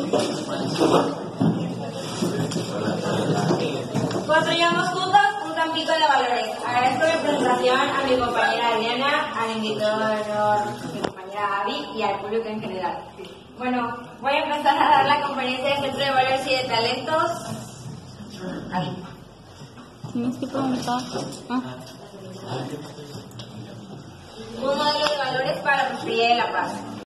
Construyamos juntos un campito de valores. Agradezco mi presentación a mi compañera Adriana, al invitado de honor, mi compañera Abby y al público en general. Bueno, voy a empezar a dar la conferencia de Centro de Valores y de Talentos. Ahí. Tienes que preguntar. Un modelo de valores para la prosperidad y la paz.